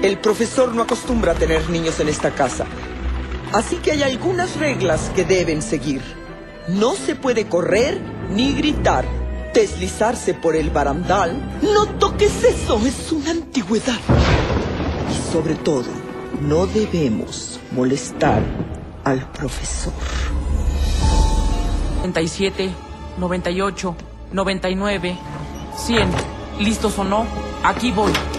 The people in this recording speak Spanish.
El profesor no acostumbra a tener niños en esta casa. Así que hay algunas reglas que deben seguir. No se puede correr ni gritar. Deslizarse por el barandal. No toques eso, es una antigüedad. Y sobre todo, no debemos molestar al profesor. 97, 98, 99, 100. ¿Listos o no? Aquí voy.